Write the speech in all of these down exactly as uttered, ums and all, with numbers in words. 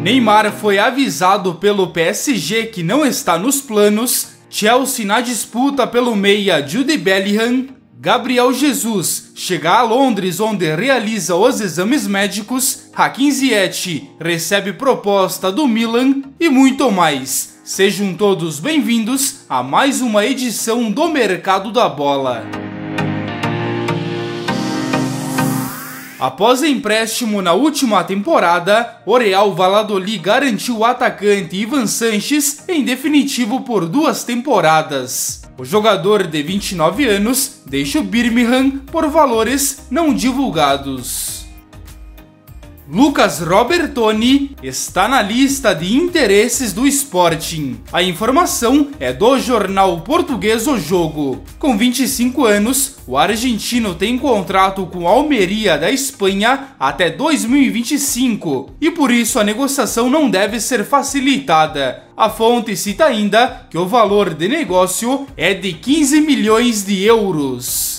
Neymar foi avisado pelo P S G que não está nos planos, Chelsea na disputa pelo meia Jude Bellingham, Gabriel Jesus chega a Londres onde realiza os exames médicos, Hakim Ziyech recebe proposta do Milan e muito mais. Sejam todos bem-vindos a mais uma edição do Mercado da Bola. Após empréstimo na última temporada, o Real Valladolid garantiu o atacante Ivan Sanches em definitivo por duas temporadas. O jogador de vinte e nove anos deixa o Birmingham por valores não divulgados. Lucas Robertoni está na lista de interesses do Sporting. A informação é do jornal português O Jogo. Com vinte e cinco anos, o argentino tem contrato com a Almeria da Espanha até dois mil e vinte e cinco e por isso a negociação não deve ser facilitada. A fonte cita ainda que o valor de negócio é de quinze milhões de euros.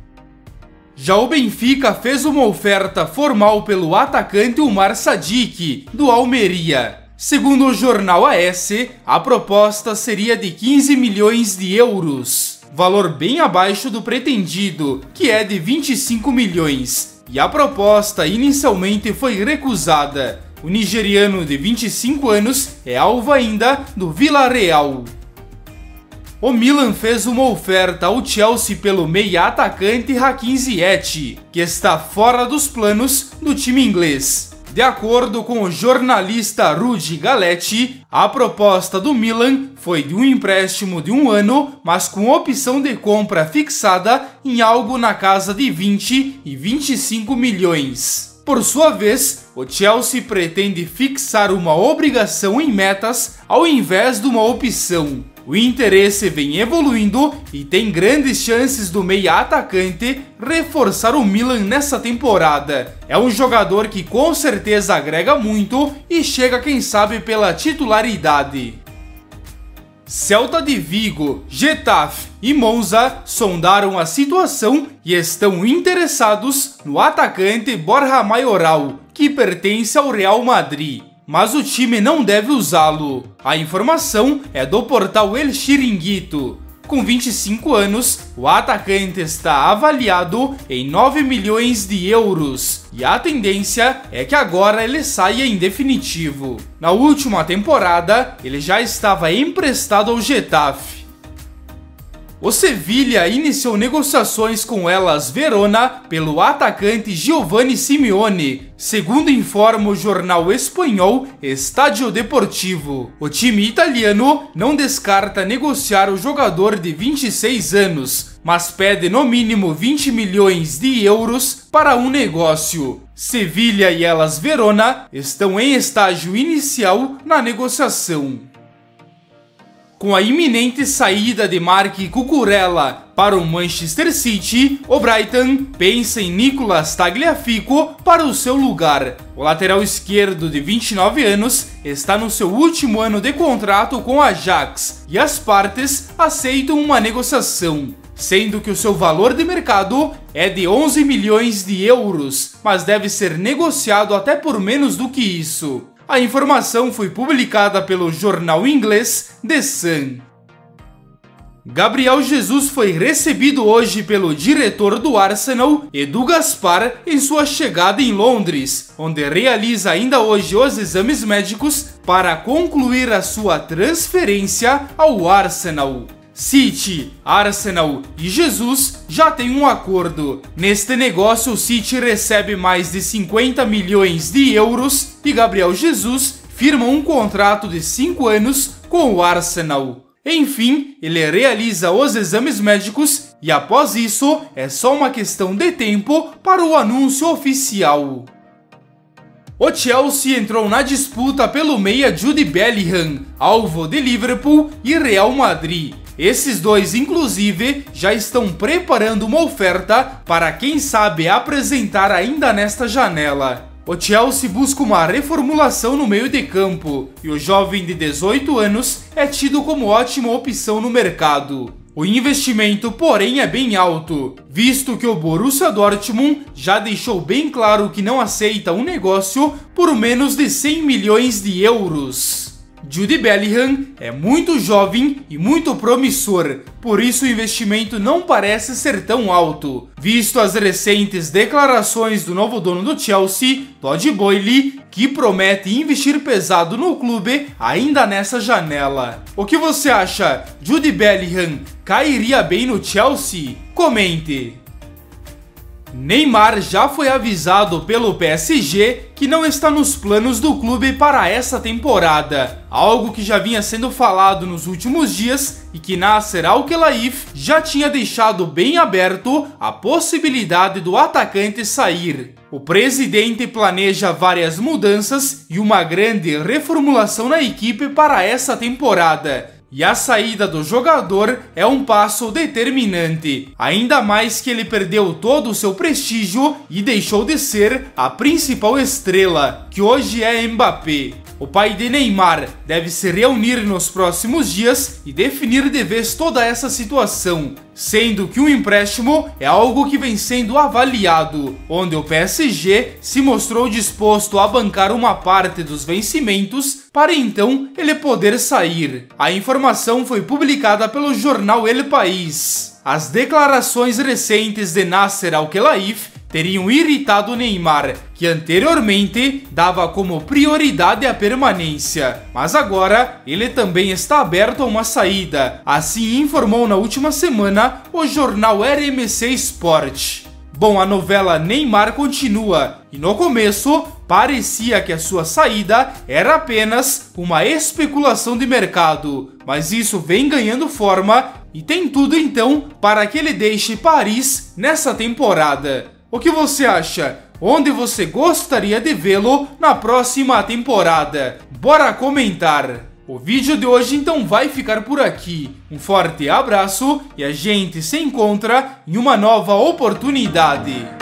Já o Benfica fez uma oferta formal pelo atacante Umar Sadiq, do Almeria. Segundo o jornal A S, a proposta seria de quinze milhões de euros, valor bem abaixo do pretendido, que é de vinte e cinco milhões, e a proposta inicialmente foi recusada. O nigeriano de vinte e cinco anos é alvo ainda do Villarreal. O Milan fez uma oferta ao Chelsea pelo meia atacante Hakim Ziyech, que está fora dos planos do time inglês. De acordo com o jornalista Rudy Galetti, a proposta do Milan foi de um empréstimo de um ano, mas com opção de compra fixada em algo na casa de vinte e vinte e cinco milhões. Por sua vez, o Chelsea pretende fixar uma obrigação em metas ao invés de uma opção. O interesse vem evoluindo e tem grandes chances do meia atacante reforçar o Milan nessa temporada. É um jogador que com certeza agrega muito e chega quem sabe pela titularidade. Celta de Vigo, Getafe e Monza sondaram a situação e estão interessados no atacante Borja Mayoral, que pertence ao Real Madrid. Mas o time não deve usá-lo. A informação é do portal El Chiringuito. Com vinte e cinco anos, o atacante está avaliado em nove milhões de euros e a tendência é que agora ele saia em definitivo. Na última temporada, ele já estava emprestado ao Getafe. O Sevilha iniciou negociações com Hellas Verona pelo atacante Giovanni Simeone, segundo informa o jornal espanhol Estádio Deportivo. O time italiano não descarta negociar o jogador de vinte e seis anos, mas pede no mínimo vinte milhões de euros para um negócio. Sevilha e Hellas Verona estão em estágio inicial na negociação. Com a iminente saída de Marc Cucurella para o Manchester City, o Brighton pensa em Nicolas Tagliafico para o seu lugar. O lateral esquerdo de vinte e nove anos está no seu último ano de contrato com o Ajax e as partes aceitam uma negociação, sendo que o seu valor de mercado é de onze milhões de euros, mas deve ser negociado até por menos do que isso. A informação foi publicada pelo jornal inglês The Sun. Gabriel Jesus foi recebido hoje pelo diretor do Arsenal, Edu Gaspar, em sua chegada em Londres, onde realiza ainda hoje os exames médicos para concluir a sua transferência ao Arsenal. City, Arsenal e Jesus já têm um acordo. Neste negócio, o City recebe mais de cinquenta milhões de euros e Gabriel Jesus firma um contrato de cinco anos com o Arsenal. Enfim, ele realiza os exames médicos e após isso é só uma questão de tempo para o anúncio oficial. O Chelsea entrou na disputa pelo meia Jude Bellingham, alvo de Liverpool e Real Madrid. Esses dois, inclusive, já estão preparando uma oferta para quem sabe apresentar ainda nesta janela. O Chelsea busca uma reformulação no meio de campo e o jovem de dezoito anos é tido como ótima opção no mercado. O investimento, porém, é bem alto, visto que o Borussia Dortmund já deixou bem claro que não aceita um negócio por menos de cem milhões de euros. Jude Bellingham é muito jovem e muito promissor, por isso o investimento não parece ser tão alto, visto as recentes declarações do novo dono do Chelsea, Todd Boehly, que promete investir pesado no clube ainda nessa janela. O que você acha? Jude Bellingham cairia bem no Chelsea? Comente! Neymar já foi avisado pelo P S G que não está nos planos do clube para essa temporada, algo que já vinha sendo falado nos últimos dias e que Nasser Al-Khelaifi já tinha deixado bem aberto a possibilidade do atacante sair. O presidente planeja várias mudanças e uma grande reformulação na equipe para essa temporada. E a saída do jogador é um passo determinante, ainda mais que ele perdeu todo o seu prestígio e deixou de ser a principal estrela, que hoje é Mbappé. O pai de Neymar deve se reunir nos próximos dias e definir de vez toda essa situação, sendo que um empréstimo é algo que vem sendo avaliado, onde o P S G se mostrou disposto a bancar uma parte dos vencimentos para então ele poder sair. A informação foi publicada pelo jornal El País. As declarações recentes de Nasser Al-Khelaifi teriam irritado Neymar, que anteriormente dava como prioridade a permanência, mas agora ele também está aberto a uma saída, assim informou na última semana o jornal R M C Sport. Bom, a novela Neymar continua, e no começo parecia que a sua saída era apenas uma especulação de mercado, mas isso vem ganhando forma e tem tudo então para que ele deixe Paris nessa temporada. O que você acha? Onde você gostaria de vê-lo na próxima temporada? Bora comentar! O vídeo de hoje então vai ficar por aqui. Um forte abraço e a gente se encontra em uma nova oportunidade.